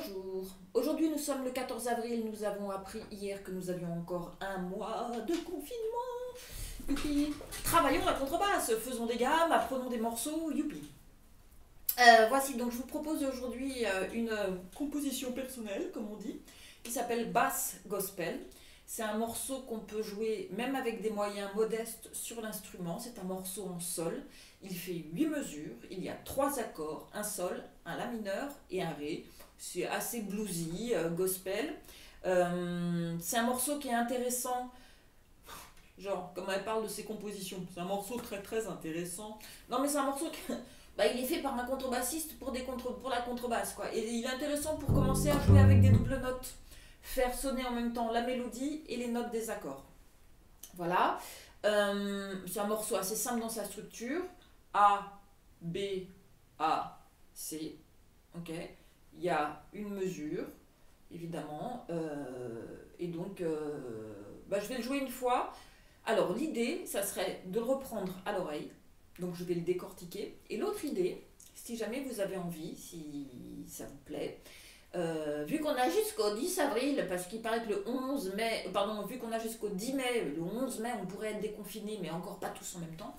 Bonjour. Aujourd'hui nous sommes le 14 avril, nous avons appris hier que nous avions encore un mois de confinement. Youpi. Travaillons la contrebasse, faisons des gammes, apprenons des morceaux, youpi. Voici donc je vous propose aujourd'hui une composition personnelle comme on dit, qui s'appelle Bass Gospel. C'est un morceau qu'on peut jouer même avec des moyens modestes sur l'instrument. C'est un morceau en sol. Il fait 8 mesures. Il y a 3 accords, un sol, un la mineur et un ré. C'est assez bluesy, gospel. C'est un morceau qui est intéressant. Genre, comme elle parle de ses compositions. C'est un morceau très très intéressant. Non mais c'est un morceau qui... Bah, il est fait par un contrebassiste pour la contrebasse, quoi. Et il est intéressant pour commencer à jouer avec des doubles notes. Faire sonner en même temps la mélodie et les notes des accords. Voilà. C'est un morceau assez simple dans sa structure. A, B, A, C. Ok. Il y a une mesure, évidemment. Et donc, je vais le jouer une fois. Alors, l'idée, ça serait de le reprendre à l'oreille. Donc, je vais le décortiquer. Et l'autre idée, si jamais vous avez envie, si ça vous plaît, vu qu'on a jusqu'au 10 avril, parce qu'il paraît que le 11 mai, pardon, vu qu'on a jusqu'au 10 mai, le 11 mai, on pourrait être déconfiné, mais encore pas tous en même temps,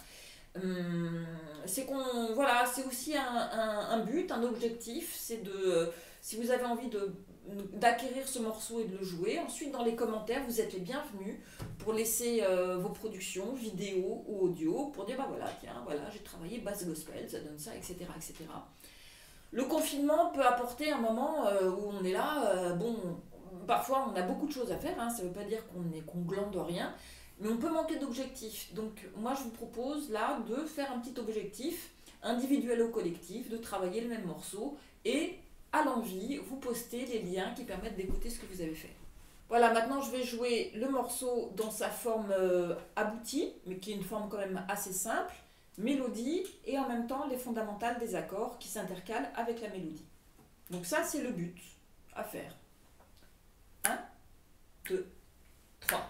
c'est qu'on, voilà, c'est aussi un but, un objectif, c'est de, si vous avez envie d'acquérir ce morceau et de le jouer, ensuite dans les commentaires, vous êtes les bienvenus pour laisser vos productions, vidéo ou audio, pour dire, bah voilà, tiens, voilà, j'ai travaillé bass gospel, ça donne ça, etc., etc. Le confinement peut apporter un moment où on est là, bon, parfois on a beaucoup de choses à faire, hein, ça ne veut pas dire qu'on glande rien, mais on peut manquer d'objectifs. Donc moi je vous propose là de faire un petit objectif, individuel ou collectif, de travailler le même morceau et à l'envie, vous postez les liens qui permettent d'écouter ce que vous avez fait. Voilà, maintenant je vais jouer le morceau dans sa forme aboutie, mais qui est une forme quand même assez simple. Mélodie et en même temps les fondamentales des accords qui s'intercalent avec la mélodie. Donc ça c'est le but à faire. 1, 2, 3.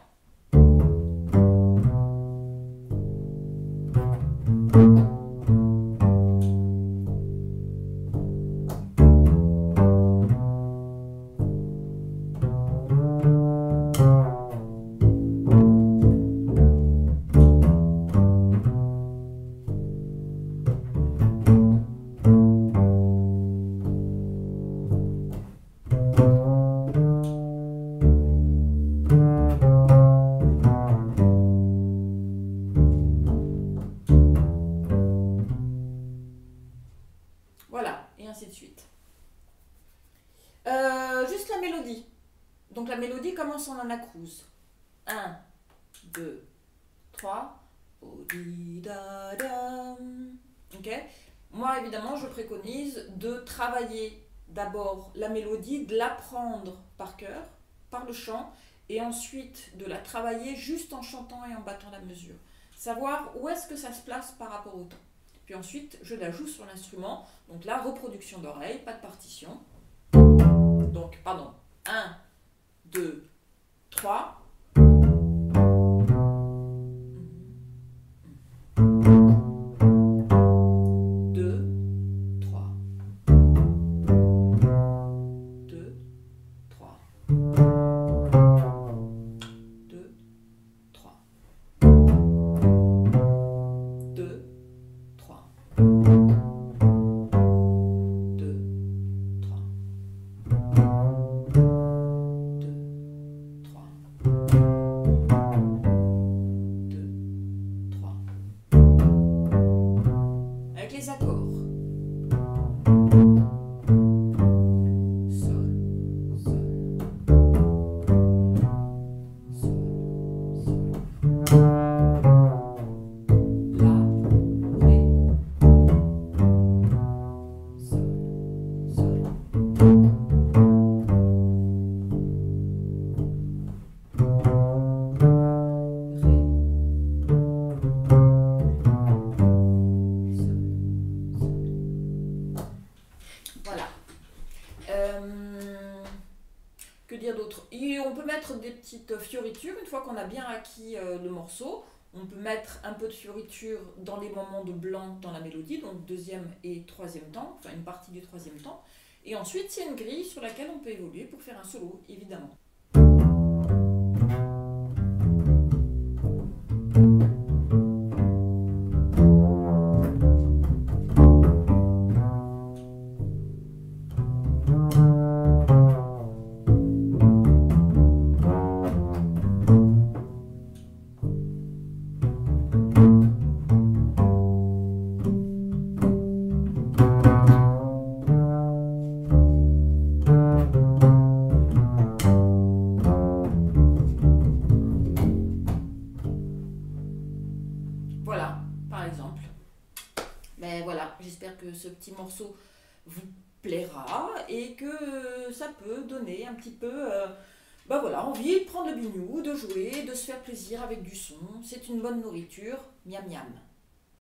Voilà, et ainsi de suite. Juste la mélodie. Donc la mélodie commence en anacrouse. 1, 2, 3. Ok. Moi, évidemment, je préconise de travailler d'abord la mélodie, de l'apprendre par cœur, par le chant, et ensuite de la travailler juste en chantant et en battant la mesure. Savoir où est-ce que ça se place par rapport au temps. Puis ensuite, je la joue sur l'instrument. Donc la reproduction d'oreille, pas de partition. Donc, pardon. 1, 2, 3. 2, 3. 2, 3. 2, 3. 2, 3. 2, 3. 2, 3. Avec les accords. Sol, sol, sol, sol. La, ré, sol, sol. Ré, sol, sol. Voilà. Que dire d'autre? Et on peut mettre des petites fioritures une fois qu'on a bien acquis le morceau. On peut mettre un peu de fioritures dans les moments de blanc dans la mélodie, donc deuxième et troisième temps, enfin une partie du troisième temps. Et ensuite, il y a une grille sur laquelle on peut évoluer pour faire un solo, évidemment. Voilà, par exemple. Mais voilà, j'espère que ce petit morceau vous plaira et que ça peut donner un petit peu voilà, envie de prendre le biniou, de jouer, de se faire plaisir avec du son. C'est une bonne nourriture. Miam miam.